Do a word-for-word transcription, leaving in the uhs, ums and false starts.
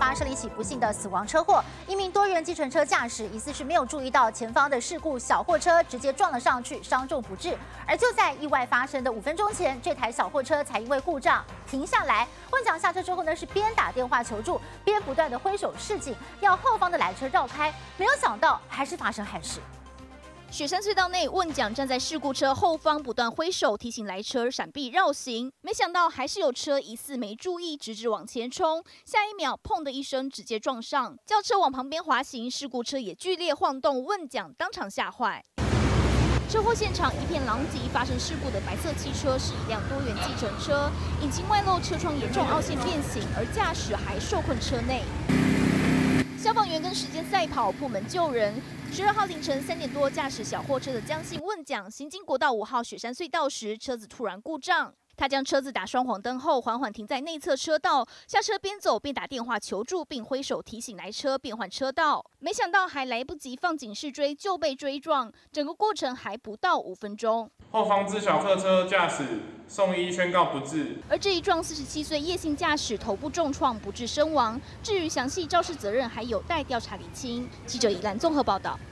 发生了一起不幸的死亡车祸，一名多元计程车驾驶疑似是没有注意到前方的事故小货车，直接撞了上去，伤重不治。而就在意外发生的五分钟前，这台小货车才因为故障停下来。问讲下车之后呢，是边打电话求助，边不断的挥手示警，要后方的来车绕开。没有想到，还是发生憾事。 雪山隧道内，问讲站在事故车后方，不断挥手提醒来车闪避绕行。没想到还是有车疑似没注意，直直往前冲，下一秒砰的一声直接撞上，轿车往旁边滑行，事故车也剧烈晃动，问讲当场吓坏。 车祸现场一片狼藉，发生事故的白色汽车是一辆多元计程车，引擎外露，车窗严重凹陷变形，而驾驶还受困车内。 消防员跟时间赛跑，破门救人。十二号凌晨三点多，驾驶小货车的江姓问讲行经国道五号雪山隧道时，车子突然故障。他将车子打双黄灯后，缓缓停在内侧车道，下车边走边打电话求助，并挥手提醒来车变换车道。没想到还来不及放警示锥，就被追撞。整个过程还不到五分钟。 后方自小客车驾驶送医宣告不治。 而这一撞，四十七岁叶姓驾驶头部重创不治身亡。至于详细肇事责任，还有待调查厘清。记者宜兰综合报道。